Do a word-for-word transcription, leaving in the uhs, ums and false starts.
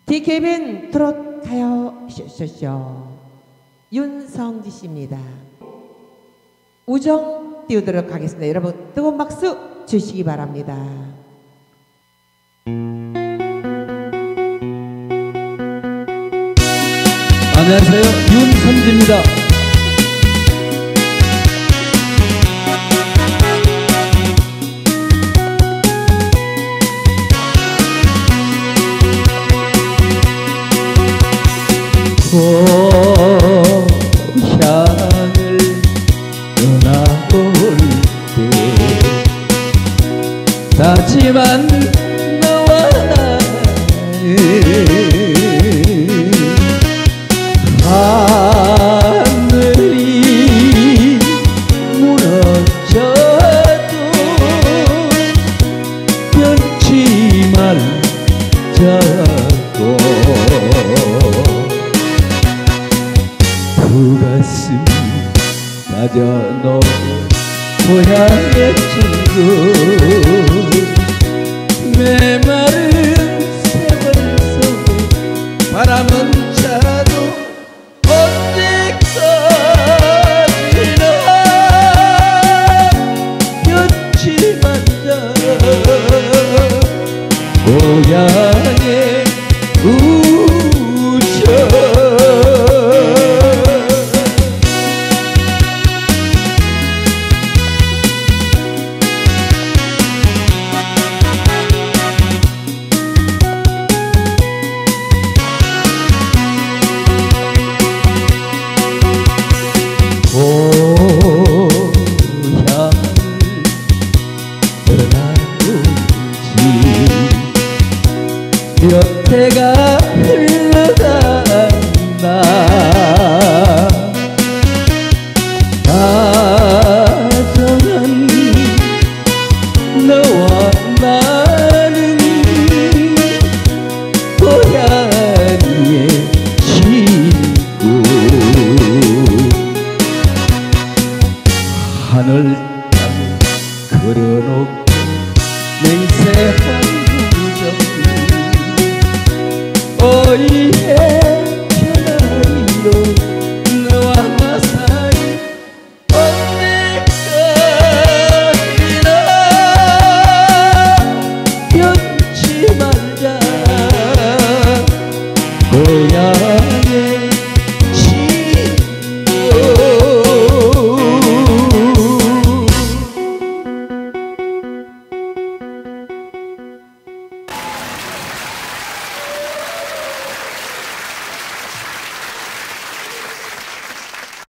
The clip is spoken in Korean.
디케이비엔 트롯 가요 쇼쇼쇼 윤성지 씨입니다. 우정 띄우도록 하겠습니다. 여러분 뜨거운 박수 주시기 바랍니다. 안녕하세요, 윤성지입니다. 고향을 떠나올 때 다짐한 너와 나는 하늘이 무너져도 변치 말자고 그 가슴 다져놓은 고향의 친구 메마른 세월 속에 바람은 차도 언제까지나 변치 말자 고향의 우정 고향을 떠나는지 몇 해가 흘러간다. 다정한 너와 나는 고향의 친구 하늘 땅 걸어놓고 맹세한 우정 오이해